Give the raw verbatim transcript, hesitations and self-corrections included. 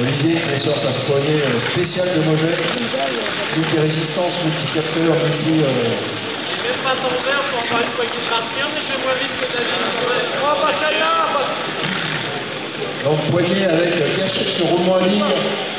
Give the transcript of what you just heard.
Olivier qui nous sort un poignet euh, spécial de Moget, multi-résistance, multi-capteur, multi... Euh... Je vais pas ton verre pour avoir une poignée de marqueur, mais je vais moins vite que David. Oh, bah celle-là. Donc poignet avec euh, gâchette sur roulement à ligne.